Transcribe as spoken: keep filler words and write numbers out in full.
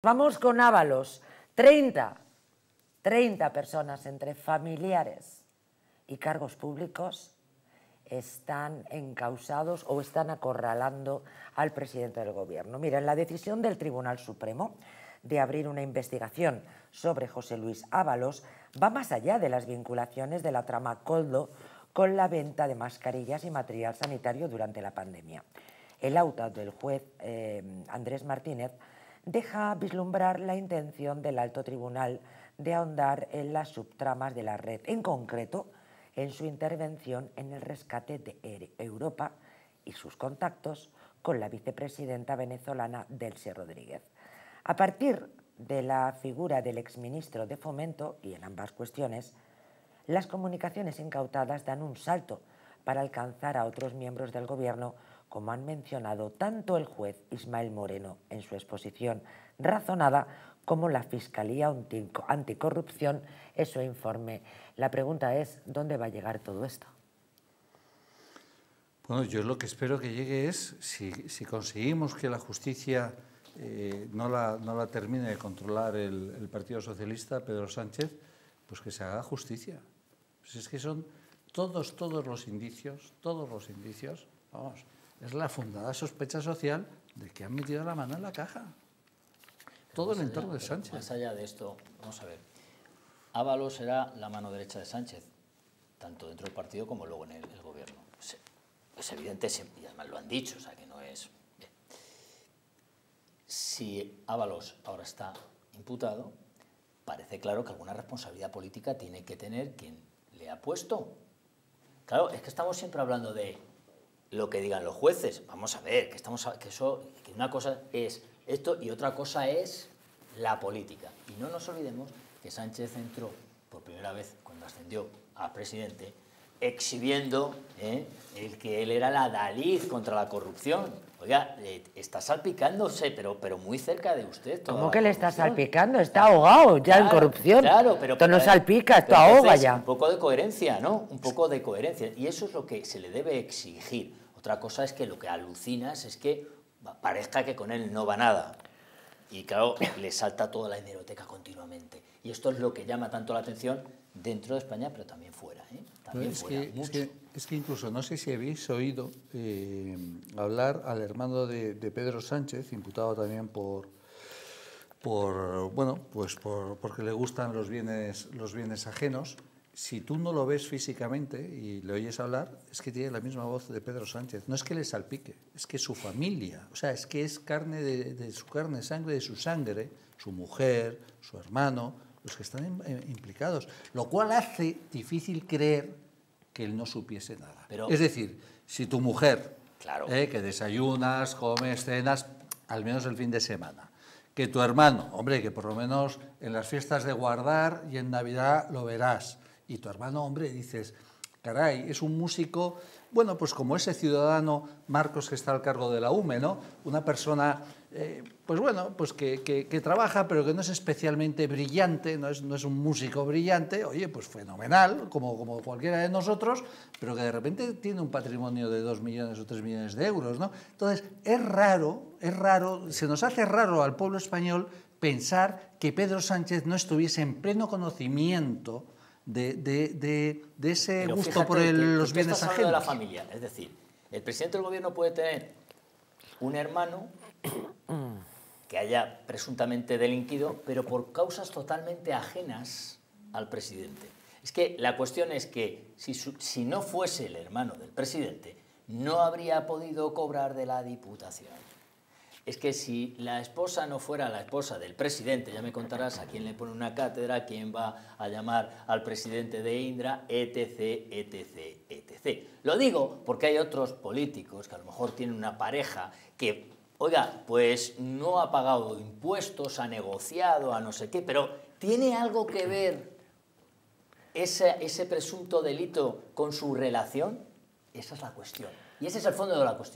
Vamos con Ábalos. treinta, treinta personas entre familiares y cargos públicos están encausados o están acorralando al presidente del gobierno. Mira, la decisión del Tribunal Supremo de abrir una investigación sobre José Luis Ábalos va más allá de las vinculaciones de la trama Koldo con la venta de mascarillas y material sanitario durante la pandemia. El auto del juez eh, Andrés Martínez deja vislumbrar la intención del alto tribunal de ahondar en las subtramas de la red, en concreto en su intervención en el rescate de Europa y sus contactos con la vicepresidenta venezolana Delcy Rodríguez. A partir de la figura del exministro de Fomento, y en ambas cuestiones, las comunicaciones incautadas dan un salto para alcanzar a otros miembros del gobierno, como han mencionado tanto el juez Ismael Moreno en su exposición razonada, como la Fiscalía Anticorrupción en su informe. La pregunta es, ¿dónde va a llegar todo esto? Bueno, yo lo que espero que llegue es, si, si conseguimos que la justicia eh, no, la, no la termine de controlar el, el Partido Socialista, Pedro Sánchez, pues que se haga justicia. Pues es que son todos, todos los indicios, todos los indicios, vamos, es la fundada sospecha social de que han metido la mano en la caja. Todo el entorno de Sánchez. Más allá de esto, vamos a ver, Ábalos era la mano derecha de Sánchez, tanto dentro del partido como luego en el, el gobierno. Es, es evidente, y además lo han dicho, o sea que no es... Bien. Si Ábalos ahora está imputado, parece claro que alguna responsabilidad política tiene que tener quien le ha puesto. Claro, es que estamos siempre hablando de lo que digan los jueces. Vamos a ver, que, estamos a, que, eso, que una cosa es esto y otra cosa es la política. Y no nos olvidemos que Sánchez entró por primera vez cuando ascendió a presidente exhibiendo eh, el que él era la adalid contra la corrupción. Oiga, eh, está salpicándose, pero, pero muy cerca de usted. ¿Cómo que le está salpicando? Está ahogado ya claro, en corrupción. Claro, pero... Esto no salpica, esto entonces, ahoga ya. Un poco de coherencia, ¿no? Un poco de coherencia. Y eso es lo que se le debe exigir. Otra cosa es que lo que alucinas es que parezca que con él no va nada. Y claro, le salta toda la hemeroteca continuamente. Y esto es lo que llama tanto la atención dentro de España, pero también fuera. ¿eh? También es, fuera que, mucho. Es, que, es que incluso, no sé si habéis oído eh, hablar al hermano de, de Pedro Sánchez, imputado también por, por bueno, pues por, porque le gustan los bienes, los bienes ajenos. Si tú no lo ves físicamente y le oyes hablar, es que tiene la misma voz de Pedro Sánchez. No es que le salpique, es que su familia, o sea, es que es carne de, de su carne, sangre de su sangre, su mujer, su hermano, los que están in, implicados. Lo cual hace difícil creer que él no supiese nada. Pero, es decir, si tu mujer, claro, eh, que desayunas, comes, cenas, al menos el fin de semana, que tu hermano, hombre, que por lo menos en las fiestas de guardar y en Navidad lo verás, y tu hermano, hombre, dices, caray, es un músico, bueno, pues como ese ciudadano Marcos que está al cargo de la U M E, ¿no? Una persona, eh, pues bueno, pues que, que, que trabaja, pero que no es especialmente brillante, no es, no es un músico brillante, oye, pues fenomenal, como, como cualquiera de nosotros, pero que de repente tiene un patrimonio de dos millones o tres millones de euros, ¿no? Entonces, es raro, es raro, se nos hace raro al pueblo español pensar que Pedro Sánchez no estuviese en pleno conocimiento De, de, de, de ese Pero gusto por el, que, los bienes estás ajenos. De la familia, es decir, el presidente del gobierno puede tener un hermano que haya presuntamente delinquido, pero por causas totalmente ajenas al presidente. Es que la cuestión es que si, su, si no fuese el hermano del presidente, no habría podido cobrar de la Diputación. Es que si la esposa no fuera la esposa del presidente, ya me contarás a quién le pone una cátedra, a quién va a llamar al presidente de Indra, etc, etc, etcétera. Lo digo porque hay otros políticos que a lo mejor tienen una pareja que, oiga, pues no ha pagado impuestos, ha negociado, a no sé qué, pero ¿tiene algo que ver ese, ese presunto delito con su relación? Esa es la cuestión. Y ese es el fondo de la cuestión.